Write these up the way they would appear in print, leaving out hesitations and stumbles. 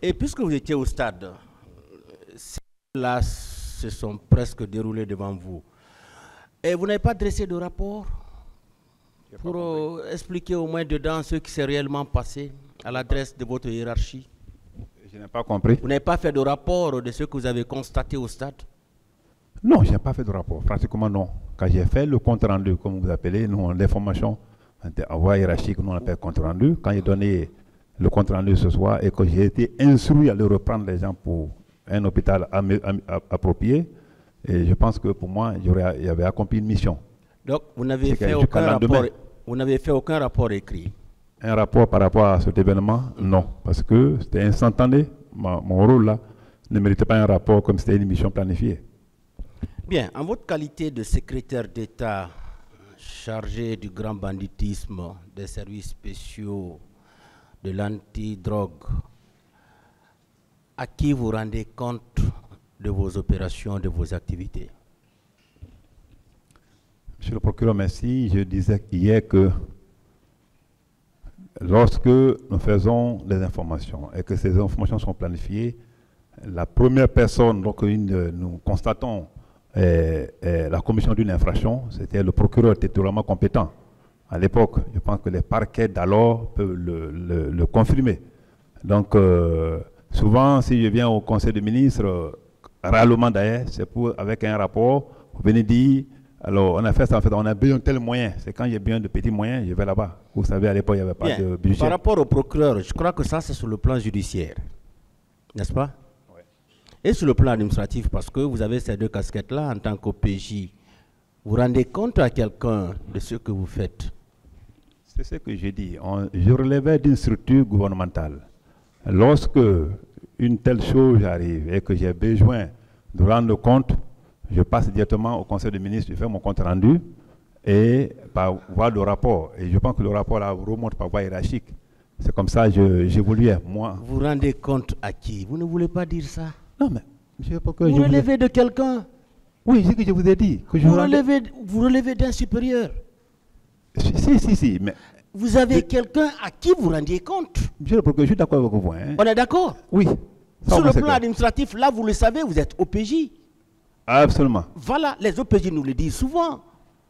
Et puisque vous étiez au stade, ces là se sont presque déroulés devant vous. Et vous n'avez pas dressé de rapport pour expliquer au moins dedans ce qui s'est réellement passé à l'adresse de votre hiérarchie? Je n'ai pas compris. Vous n'avez pas fait de rapport de ce que vous avez constaté au stade? Non, je n'ai pas fait de rapport. Pratiquement non. Quand j'ai fait le compte rendu, comme vous appelez, nous, l'information en voie hiérarchique, nous on appelle compte rendu. Quand j'ai donné le compte rendu ce soir et que j'ai été instruit à le reprendre les gens pour un hôpital approprié, et je pense que pour moi, j'avais accompli une mission. Donc, vous n'avez fait aucun rapport écrit? Un rapport par rapport à cet événement, non. Parce que c'était instantané. Mon rôle là ne méritait pas un rapport comme c'était une mission planifiée. Bien, en votre qualité de secrétaire d'État chargé du grand banditisme, des services spéciaux, de l'antidrogue, à qui vous rendez compte de vos opérations, de vos activités? Monsieur le procureur, merci. Je disais hier que lorsque nous faisons des informations et que ces informations sont planifiées, la première personne donc, nous constatons la commission d'une infraction, c'était le procureur territorialement compétent. À l'époque, je pense que les parquets d'alors peuvent le confirmer. Donc, souvent, si je viens au Conseil des ministres, rarement d'ailleurs, c'est avec un rapport, vous venez dire, alors on a fait ça, en fait, on a besoin de tels moyens. C'est quand j'ai besoin de petits moyens, je vais là-bas. Vous savez, à l'époque, il n'y avait pas de budget. Par rapport au procureur, je crois que ça, c'est sur le plan judiciaire, n'est-ce pas? Oui. Et sur le plan administratif, parce que vous avez ces deux casquettes-là en tant qu'OPJ, vous rendez compte à quelqu'un de ce que vous faites? C'est ce que j'ai dit. Je relevais d'une structure gouvernementale. Lorsque une telle chose arrive et que j'ai besoin de rendre compte, je passe directement au Conseil des ministres, je fais mon compte rendu et par voie de rapport. Et je pense que le rapport là remonte par voie hiérarchique. C'est comme ça que j'évoluais, moi. Vous rendez compte à qui? Vous ne voulez pas dire ça? Non, mais monsieur, pourquoi vous relevez de quelqu'un? Oui, c'est ce que je vous ai dit. Que vous relevez d'un supérieur? Si, mais... Vous avez quelqu'un à qui vous rendiez compte? Monsieur le procureur, je suis d'accord avec vous. Hein. On est d'accord? Oui. Sur le plan administratif, là, vous le savez, vous êtes OPJ. Absolument. Voilà, les OPJ nous le disent souvent.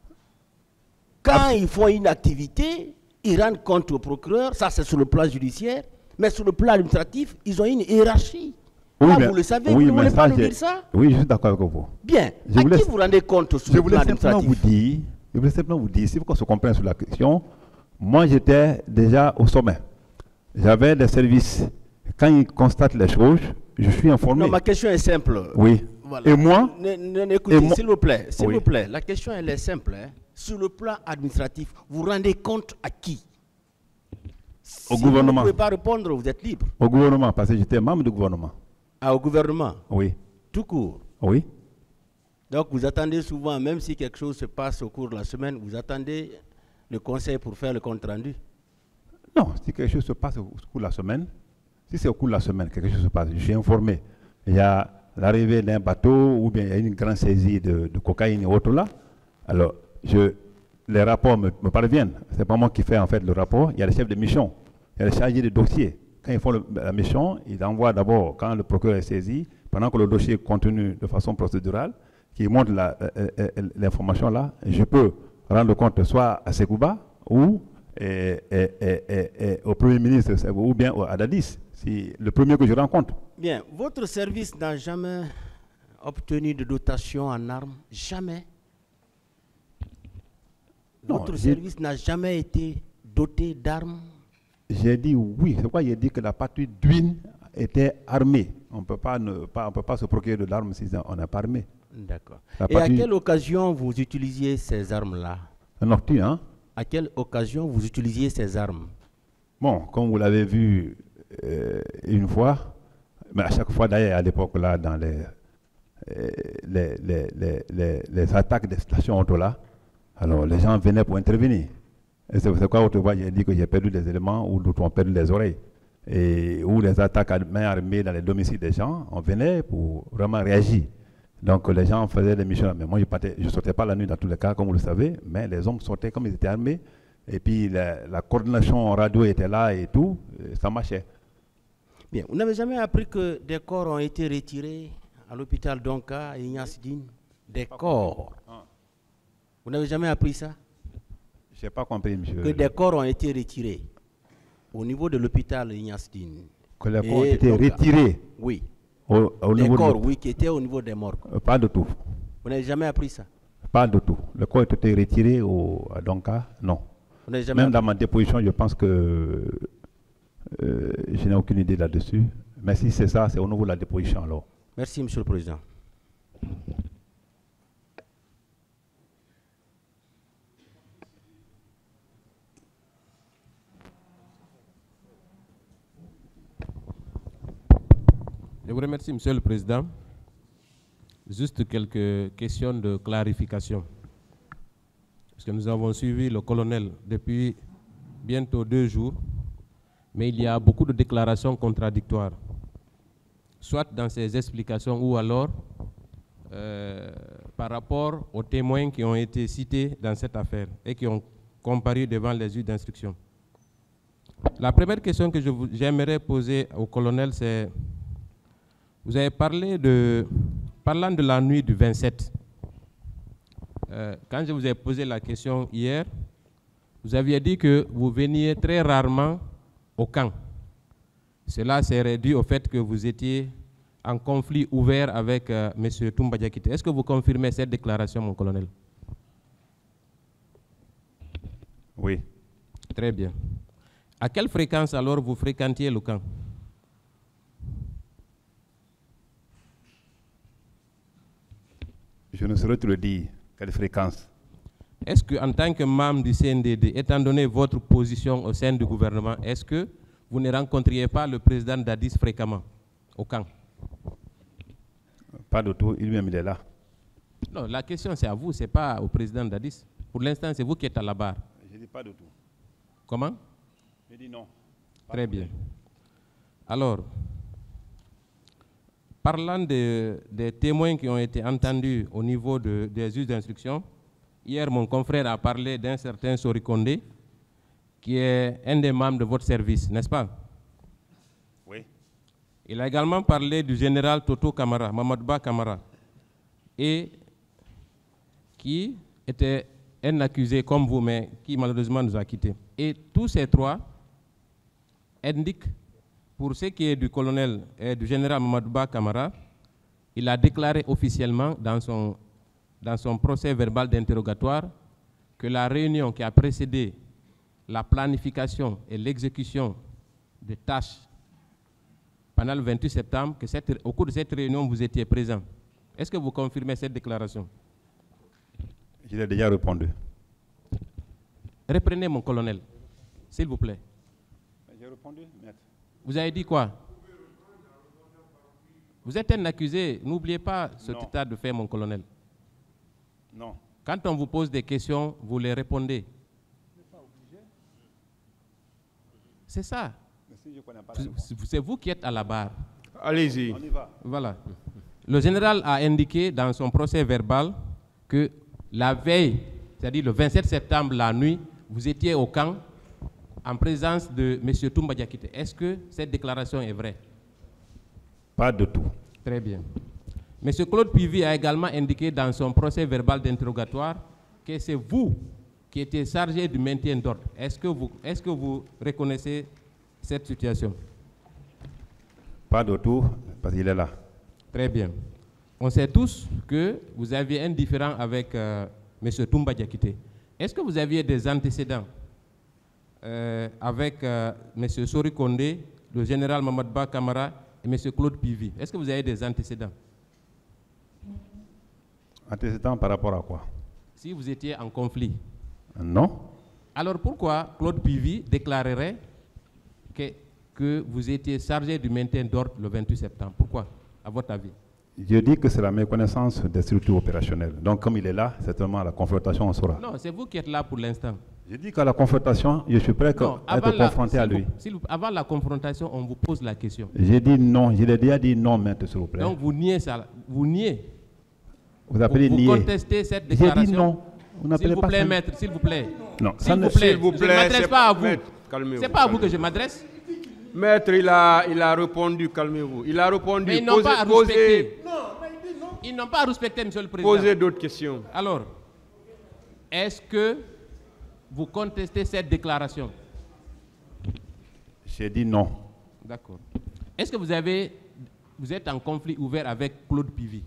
Quand ils font une activité, ils rendent compte au procureur, ça c'est sur le plan judiciaire, mais sur le plan administratif, ils ont une hiérarchie. Oui, là, vous le savez, vous ne voulez pas nous dire ça? Oui, je suis d'accord avec vous. Bien, à qui vous rendez compte sur le plan administratif? Je voulais simplement vous dire, si vous se comprenez sur la question, moi j'étais déjà au sommet. J'avais des services. Quand ils constatent les choses, je suis informé. Non, ma question est simple. Oui. Voilà. Et moi écoutez, s'il vous plaît, la question elle est simple. Hein. Sur le plan administratif, vous rendez compte à qui? Au gouvernement. Vous ne pouvez pas répondre, vous êtes libre. Au gouvernement, parce que j'étais membre du gouvernement. Ah, au gouvernement? Oui. Tout court? Oui. Donc vous attendez souvent, même si quelque chose se passe au cours de la semaine, vous attendez le conseil pour faire le compte rendu? Non, si quelque chose se passe au cours de la semaine, si c'est au cours de la semaine, quelque chose se passe, je suis informé. Il y a l'arrivée d'un bateau ou bien il y a une grande saisie de cocaïne et autres là. Alors, les rapports me parviennent. Ce n'est pas moi qui fais en fait le rapport. Il y a le chef de mission, il y a le chargé de dossier. Quand ils font la mission, ils envoient d'abord, quand le procureur est saisi, pendant que le dossier est contenu de façon procédurale, qui montre l'information là, je peux rendre compte soit à Sekouba ou au Premier ministre ou bien à Dadis, c'est le premier que je rencontre. Bien, votre service n'a jamais obtenu de dotation en armes? Jamais? Non, votre service n'a jamais été doté d'armes? J'ai dit oui. C'est pourquoi j'ai dit que la patrouille d'Uine était armée. On ne peut pas se procurer de l'arme si on n'est pas armé. D'accord. Et à quelle occasion vous utilisiez ces armes-là? Nocturne, hein? À quelle occasion vous utilisiez ces armes? Bon, comme vous l'avez vu une fois, mais à chaque fois d'ailleurs à l'époque là, dans les attaques des stations auto là, alors les gens venaient pour intervenir. Et c'est pourquoi autrefois j'ai dit que j'ai perdu des éléments ou d'autres ont perdu les oreilles. Et ou les attaques à main armée dans les domiciles des gens, on venait pour vraiment réagir. Donc les gens faisaient des missions, mais moi je ne sortais pas la nuit dans tous les cas, comme vous le savez, mais les hommes sortaient comme ils étaient armés, et puis la coordination radio était là et tout, et ça marchait. Bien, vous n'avez jamais appris que des corps ont été retirés à l'hôpital Donka et Ignace Dine? Des corps. Vous n'avez jamais appris ça? Je n'ai pas compris, monsieur. Que des corps ont été retirés au niveau de l'hôpital Ignace Dine. Que les corps ont été retirés? Oui. Au des niveau corps, oui, qui étaient au niveau des morgues. Pas de tout. Vous n'avez jamais appris ça? Pas de tout. Le corps a été retiré à Donka? Non. Vous n'avez jamais Même dans ma déposition, je pense que je n'ai aucune idée là-dessus. Mais si c'est ça, c'est au niveau de la déposition alors. Merci, Monsieur le Président. Je vous remercie, Monsieur le Président. Juste quelques questions de clarification. Parce que nous avons suivi le colonel depuis bientôt 2 jours, mais il y a beaucoup de déclarations contradictoires, soit dans ses explications ou alors par rapport aux témoins qui ont été cités dans cette affaire et qui ont comparu devant les juges d'instruction. La première question que j'aimerais poser au colonel, c'est: vous avez parlé parlant de la nuit du 27. Quand je vous ai posé la question hier, vous aviez dit que vous veniez très rarement au camp. Cela serait dû au fait que vous étiez en conflit ouvert avec M. Toumba Diakité. Est-ce que vous confirmez cette déclaration, mon colonel? Oui. Très bien. À quelle fréquence alors vous fréquentiez le camp? Je ne saurais te le dire. Quelle fréquence? Est-ce qu'en tant que membre du CNDD, étant donné votre position au sein du gouvernement, est-ce que vous ne rencontriez pas le président Dadis fréquemment au camp? Pas du tout, il est là. Non, la question c'est à vous, ce n'est pas au président Dadis. Pour l'instant, c'est vous qui êtes à la barre. Je ne dis pas du tout. Comment? Je dis non. Très bien. Alors, parlant des témoins qui ont été entendus au niveau des juges d'instruction, hier mon confrère a parlé d'un certain Sori Kondé, qui est un des membres de votre service, n'est-ce pas? Oui. Il a également parlé du général Toto Kamara, Mamadouba Kamara, et qui était un accusé comme vous, mais qui malheureusement nous a quittés. Et tous ces trois indiquent, pour ce qui est du colonel et du général Mamadouba Kamara, il a déclaré officiellement dans son procès verbal d'interrogatoire que la réunion qui a précédé la planification et l'exécution des tâches pendant le 28 septembre, au cours de cette réunion, vous étiez présent. Est-ce que vous confirmez cette déclaration? Je l'ai déjà répondu. Reprenez mon colonel, s'il vous plaît. J'ai répondu, maître. Vous avez dit quoi? Vous êtes un accusé, n'oubliez pas ce état de fait, mon colonel. Non. Quand on vous pose des questions, vous les répondez. C'est ça. C'est vous qui êtes à la barre. Allez-y. On y va. Voilà. Le général a indiqué dans son procès verbal que la veille, c'est-à-dire le 27 septembre, la nuit, vous étiez au camp en présence de M. Toumba Diakité. Est-ce que cette déclaration est vraie? Pas du tout. Très bien. M. Claude Pivy a également indiqué dans son procès verbal d'interrogatoire que c'est vous qui étiez chargé du maintien d'ordre. Est-ce que vous reconnaissez cette situation? Pas du tout, parce qu'il est là. Très bien. On sait tous que vous aviez un différend avec M. Toumba Diakité. Est-ce que vous aviez des antécédents avec M. Sori Kondé, le général Mamadouba Kamara et M. Claude Pivy? Est-ce que vous avez des antécédents? Antécédents par rapport à quoi? Si vous étiez en conflit. Non. Alors pourquoi Claude Pivy déclarerait que vous étiez chargé du maintien d'ordre le 28 septembre? Pourquoi, à votre avis? Je dis que c'est la méconnaissance des structures opérationnelles. Donc comme il est là, certainement à la confrontation, on saura. Non, c'est vous qui êtes là pour l'instant. Je dis qu'à la confrontation, je suis prêt à être confronté à lui. Avant la confrontation, on vous pose la question. J'ai dit non, je l'ai déjà dit non, maître, s'il vous plaît. Donc vous niez ça, vous niez. Vous appelez nier. Vous contestez cette déclaration. J'ai dit non. S'il vous plaît, maître, s'il vous plaît. Non, s'il vous plaît, s'il vous plaît, je ne m'adresse pas à vous. Calmez-vous. C'est pas à vous que je m'adresse. Maître, il a répondu, calmez-vous. Il a répondu. Mais ils n'ont pas à respecter. Ils n'ont pas à respecter, Monsieur le Président. Posez d'autres questions. Alors, est-ce que vous contestez cette déclaration? J'ai dit non. D'accord. Est-ce que vous êtes en conflit ouvert avec Claude Pivy?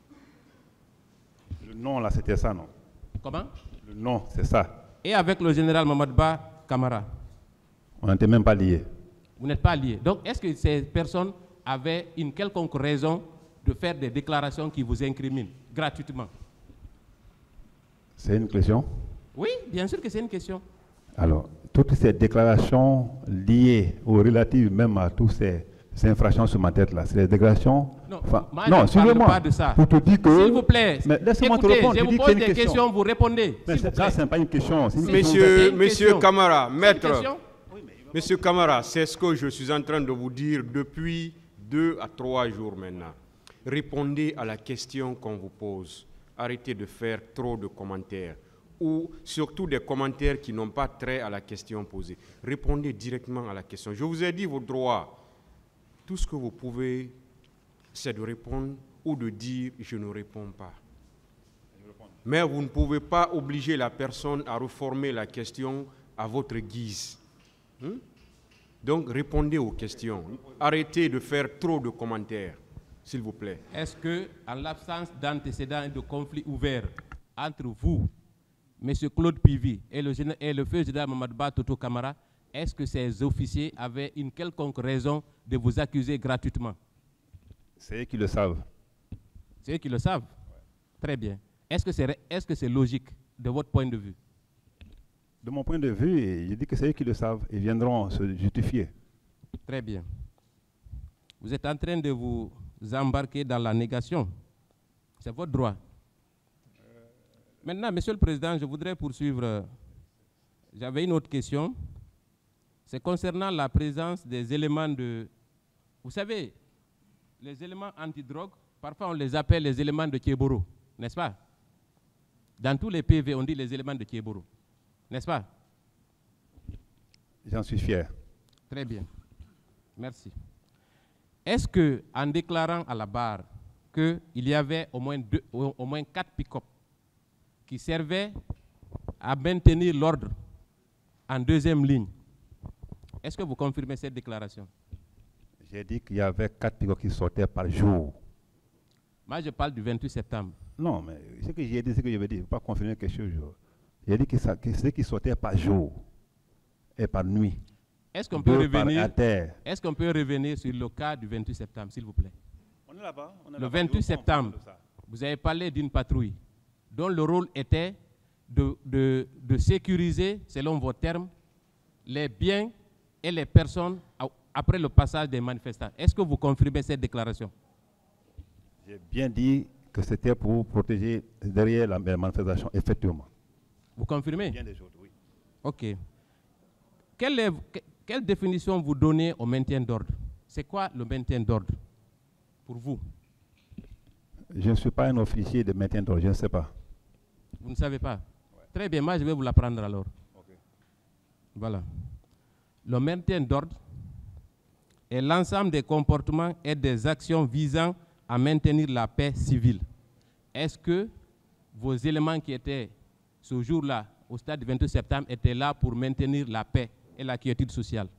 Le non, là, c'était ça, non? Comment? Le non, c'est ça. Et avec le général Mamadba Camara? On n'était même pas liés. Vous n'êtes pas liés. Donc, est-ce que ces personnes avaient une quelconque raison de faire des déclarations qui vous incriminent gratuitement? C'est une question? Oui, bien sûr que c'est une question. Alors, toutes ces déclarations liées ou relatives même à toutes ces infractions sur ma tête là, c'est des déclarations... Non, enfin, moi, non, je ne parle pas de ça. Pour te dire que... S'il vous plaît, mais laisse-moi te écoutez, répondre. je vous pose des questions, vous répondez. Mais ça, ce n'est pas une question. C'est une Monsieur Camara, maître, question. Monsieur Camara, c'est ce que je suis en train de vous dire depuis 2 à 3 jours maintenant. Répondez à la question qu'on vous pose. Arrêtez de faire trop de commentaires ou surtout des commentaires qui n'ont pas trait à la question posée. Répondez directement à la question. Je vous ai dit vos droits. Tout ce que vous pouvez, c'est de répondre ou de dire « je ne réponds pas ». Mais vous ne pouvez pas obliger la personne à reformer la question à votre guise. Donc, répondez aux questions. Arrêtez de faire trop de commentaires, s'il vous plaît. Est-ce que, en l'absence d'antécédents et de conflits ouverts entre vous, M. Claude Pivy et le feu général Mamadba Toto Camara, est-ce que ces officiers avaient une quelconque raison de vous accuser gratuitement? C'est eux qui le savent. C'est eux qui le savent? Très bien. Est-ce que c'est logique de votre point de vue? De mon point de vue, je dis que c'est eux qui le savent et viendront se justifier. Très bien. Vous êtes en train de vous embarquer dans la négation. C'est votre droit. Maintenant, Monsieur le Président, je voudrais poursuivre. J'avais une autre question. C'est concernant la présence des éléments de... Vous savez, les éléments antidrogue, parfois on les appelle les éléments de Thieboro, n'est-ce pas? Dans tous les PV, on dit les éléments de Thieboro, n'est-ce pas? J'en suis fier. Très bien. Merci. Est-ce que, en déclarant à la barre qu'il y avait au moins 4 pick-up qui servaient à maintenir l'ordre en deuxième ligne, est-ce que vous confirmez cette déclaration? J'ai dit qu'il y avait 4 pick-up qui sortaient par jour. Moi, je parle du 28 septembre. Non, mais ce que j'ai dit, ce que je veux dire, il ne faut pas confirmer quelque chose. J'ai dit que c'est qui sortaient par jour et par nuit. Est-ce qu'on peut revenir? Terre. Est-ce qu'on peut revenir sur le cas du 28 septembre, s'il vous plaît? On est là-bas. Le 28 septembre, vous avez parlé d'une patrouille dont le rôle était de sécuriser, selon vos termes, les biens et les personnes après le passage des manifestants. Est-ce que vous confirmez cette déclaration? J'ai bien dit que c'était pour protéger derrière la manifestation, effectivement. Vous confirmez? Bien des choses, oui. OK. Quelle définition vous donnez au maintien d'ordre? C'est quoi le maintien d'ordre pour vous? Je ne suis pas un officier de maintien d'ordre, je ne sais pas. Vous ne savez pas? Ouais. Très bien, moi je vais vous l'apprendre alors. Okay. Voilà. Le maintien d'ordre est l'ensemble des comportements et des actions visant à maintenir la paix civile. Est-ce que vos éléments qui étaient ce jour-là, au stade du 28 septembre, étaient là pour maintenir la paix et la quiétude sociale?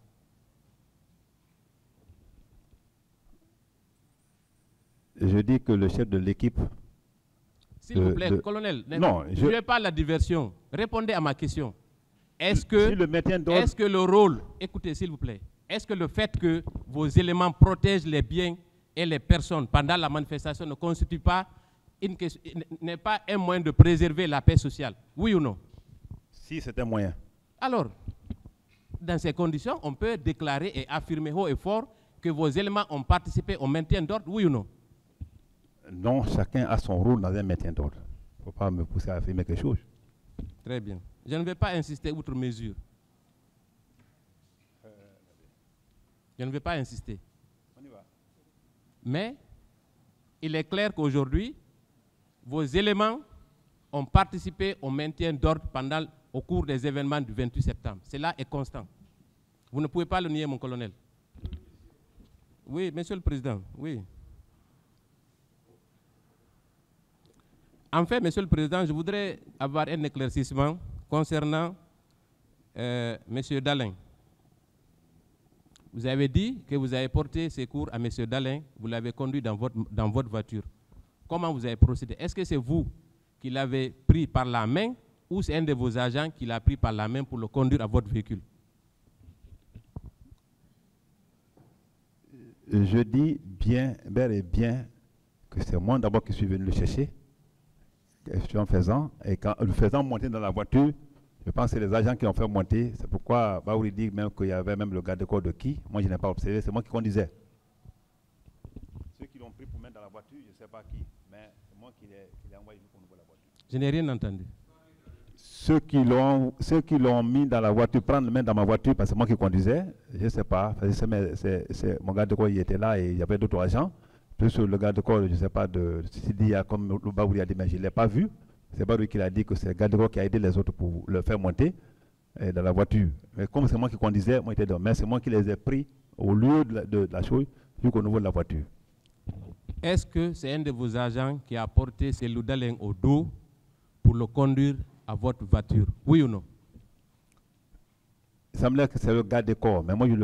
Je dis que le chef de l'équipe... S'il vous plaît, colonel, non, je ne veux pas la diversion. Répondez à ma question. Est-ce que, est-ce que le rôle... Écoutez, s'il vous plaît. Est-ce que le fait que vos éléments protègent les biens et les personnes pendant la manifestation ne constitue pas n'est pas un moyen de préserver la paix sociale? Oui ou non? Si, c'est un moyen. Alors, dans ces conditions, on peut déclarer et affirmer haut et fort que vos éléments ont participé au maintien d'ordre, oui ou non? Non, chacun a son rôle dans un maintien d'ordre. Il ne faut pas me pousser à affirmer quelque chose. Très bien. Je ne vais pas insister outre mesure. Je ne vais pas insister. On y va. Mais il est clair qu'aujourd'hui, vos éléments ont participé au maintien d'ordre au cours des événements du 28 septembre. Cela est constant. Vous ne pouvez pas le nier, mon colonel. Oui, Monsieur le Président, oui. En fait, Monsieur le Président, je voudrais avoir un éclaircissement concernant Monsieur Dalin. Vous avez dit que vous avez porté secours à Monsieur Dalin, vous l'avez conduit dans votre voiture. Comment vous avez procédé? Est-ce que c'est vous qui l'avez pris par la main ou c'est un de vos agents qui l'a pris par la main pour le conduire à votre véhicule? Je dis bien, bel et bien, que c'est moi d'abord qui suis venu le chercher, en faisant, et quand le faisant monter dans la voiture, je pense que c'est les agents qui l'ont fait monter. C'est pourquoi Baouri dit même qu'il y avait même le garde-corps de qui. Moi, je n'ai pas observé, c'est moi qui conduisais. Ceux qui l'ont pris pour mettre dans la voiture, je ne sais pas qui, mais c'est moi qui l'ai envoyé pour nous voir la voiture. Je n'ai rien entendu. Ceux qui l'ont mis dans la voiture, prendre le main dans ma voiture, parce que c'est moi qui conduisais, je ne sais pas. Mon garde-corps, il était là et il y avait d'autres agents. Plus le garde-corps, je ne sais pas, de Sidi, comme le Baouri a dit, mais je ne l'ai pas vu. C'est Baouri qui l'a dit que c'est le garde-corps qui a aidé les autres pour le faire monter dans la voiture. Mais comme c'est moi qui conduisais, moi j'étais dedans. Mais c'est moi qui les ai pris au lieu de la chose, jusqu'au niveau de la voiture. Est-ce que c'est un de vos agents qui a porté Cellou Dalein au dos pour le conduire à votre voiture? Oui ou non? Il semblait que c'est le garde-corps, mais moi je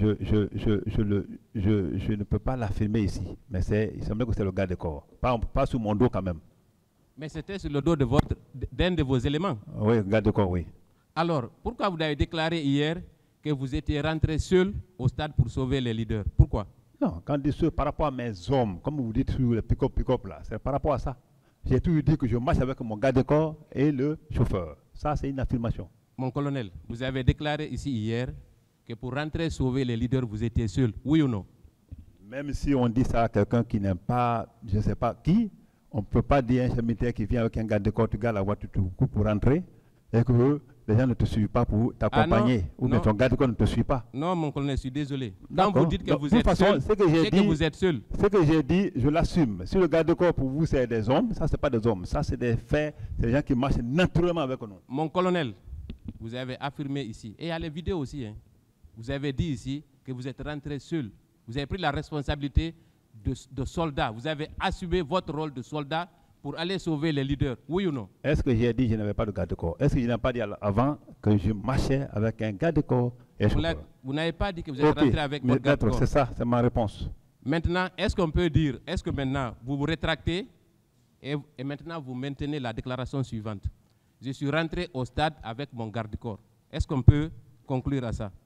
ne peux pas l'affirmer ici. Mais il semblait que c'est le garde-corps. Pas sur mon dos quand même. Mais c'était sur le dos d'un de vos éléments. Oui, garde-corps, oui. Alors, pourquoi vous avez déclaré hier que vous étiez rentré seul au stade pour sauver les leaders? Pourquoi? Non, quand je dis seul, par rapport à mes hommes, comme vous dites sur le pick-up là, c'est par rapport à ça. J'ai toujours dit que je marche avec mon garde-corps et le chauffeur. Ça, c'est une affirmation. Mon colonel, vous avez déclaré ici hier que pour rentrer sauver les leaders, vous étiez seul. Oui ou non? Même si on dit ça à quelqu'un qui n'aime pas, je ne sais pas qui, on ne peut pas dire à un chef militaire qui vient avec un garde-corps, tu gardes la voiture tout coup pour rentrer et que les gens ne te suivent pas pour t'accompagner. Ou bien ton garde-corps ne te suit pas. Non, mon colonel, je suis désolé. Quand vous dites que vous êtes seul, c'est que vous êtes seul. Ce que j'ai dit, je l'assume. Si le garde-corps pour vous c'est des hommes, ça c'est pas des hommes. Ça c'est des faits, c'est des gens qui marchent naturellement avec nous. Mon colonel, vous avez affirmé ici, et il y a les vidéos aussi, hein, vous avez dit ici que vous êtes rentré seul. Vous avez pris la responsabilité de soldat. Vous avez assumé votre rôle de soldat pour aller sauver les leaders. Oui ou non? Est-ce que j'ai dit que je n'avais pas de garde-corps? Est-ce que je n'ai pas dit avant que je marchais avec un garde-corps et chauffeur? Vous n'avez pas dit que vous êtes rentré avec votre garde-corps. C'est ça, c'est ma réponse. Maintenant, est-ce qu'on peut dire, est-ce que maintenant vous vous rétractez et maintenant vous maintenez la déclaration suivante? Je suis rentré au stade avec mon garde-corps. Est-ce qu'on peut conclure à ça?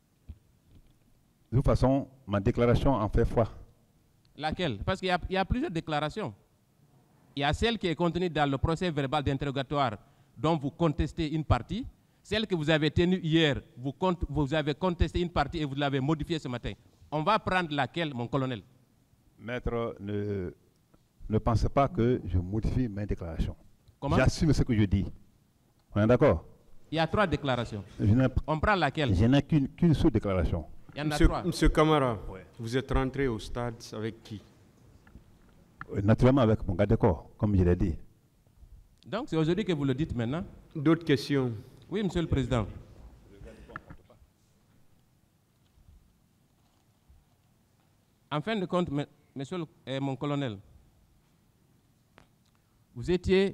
De toute façon, ma déclaration en fait foi. Laquelle? Parce qu'il y a plusieurs déclarations. Il y a celle qui est contenue dans le procès verbal d'interrogatoire dont vous contestez une partie. Celle que vous avez tenue hier, vous avez contesté une partie et vous l'avez modifiée ce matin. On va prendre laquelle, mon colonel? Maître, ne pensez pas que je modifie mes déclarations. Comment? J'assume ce que je dis. On est d'accord? Il y a 3 déclarations. On prend laquelle? Je n'ai qu'une seule déclaration. Il y en a 3. Monsieur Camara, ouais. Vous êtes rentré au stade avec qui? Naturellement avec mon garde-corps, comme je l'ai dit. Donc c'est aujourd'hui que vous le dites maintenant? D'autres questions? Oui, Monsieur le Président. En fin de compte, monsieur mon colonel, vous étiez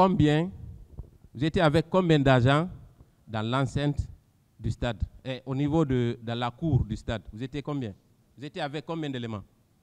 avec combien d'agents dans l'enceinte du stade, au niveau de la cour du stade? Vous étiez combien? Vous étiez avec combien d'éléments?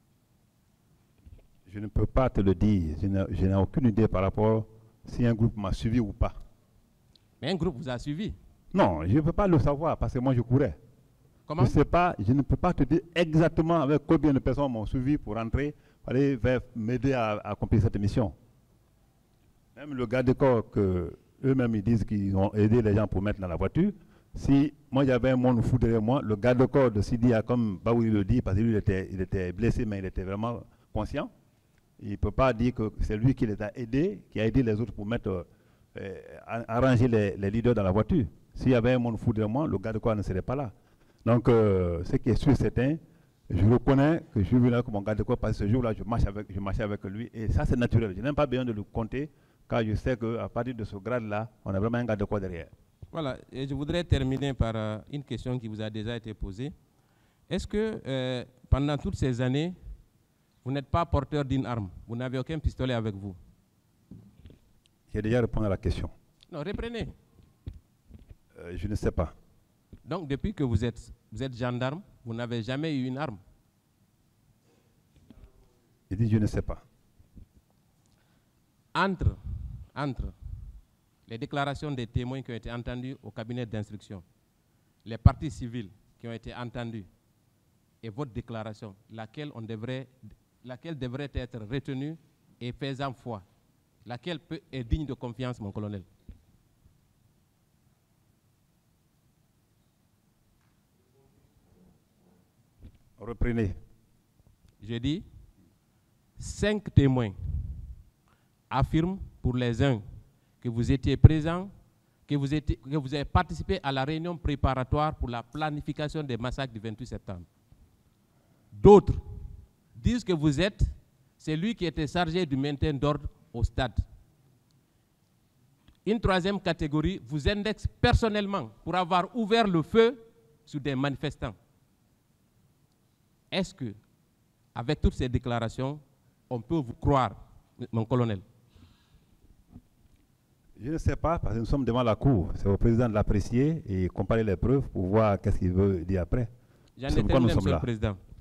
Je ne peux pas te le dire. Je n'ai aucune idée par rapport si un groupe m'a suivi ou pas. Mais un groupe vous a suivi? Non, je ne peux pas le savoir parce que moi je courais. Comment? Je ne sais pas, je ne peux pas te dire exactement avec combien de personnes m'ont suivi pour rentrer, pour aller m'aider à accomplir cette mission. Même le garde-corps que eux-mêmes ils disent qu'ils ont aidé les gens pour mettre dans la voiture. Si moi j'avais un monde fou derrière moi, le garde-corps de Sidi a comme Baouri le dit, parce que lui il était blessé mais il était vraiment conscient. Il ne peut pas dire que c'est lui qui les a aidés, qui a aidé les autres pour mettre, arranger les leaders dans la voiture. S'il y avait un monde fou derrière moi, le garde-corps ne serait pas là. Donc, ce qui est sûr, certain, je reconnais que je suis venu là comme mon garde-corps parce que ce jour-là, je marchais avec lui. Et ça, c'est naturel. Je n'ai même pas besoin de le compter, car je sais qu'à partir de ce grade-là, on a vraiment un garde-corps derrière. Voilà. Et je voudrais terminer par une question qui vous a déjà été posée. Est-ce que pendant toutes ces années, vous n'êtes pas porteur d'une arme? Vous n'avez aucun pistolet avec vous? J'ai déjà répondu à la question. Non, reprenez. Je ne sais pas. Donc, depuis que vous êtes gendarme, vous n'avez jamais eu une arme? Il dit je ne sais pas. Entre les déclarations des témoins qui ont été entendus au cabinet d'instruction, les parties civiles qui ont été entendues et votre déclaration, laquelle devrait être retenue et faisant foi, laquelle est digne de confiance, mon colonel? Reprenez. Je dis, 5 témoins affirment pour les uns que vous étiez présent, que vous avez participé à la réunion préparatoire pour la planification des massacres du 28 septembre. D'autres disent que vous êtes celui qui était chargé du maintien d'ordre au stade. Une troisième catégorie vous indexe personnellement pour avoir ouvert le feu sur des manifestants. Est-ce que, avec toutes ces déclarations, on peut vous croire, mon colonel? Je ne sais pas, parce que nous sommes devant la cour. C'est au président de l'apprécier et comparer les preuves pour voir qu'est-ce qu'il veut dire après. J'en ai terminé, monsieur le président.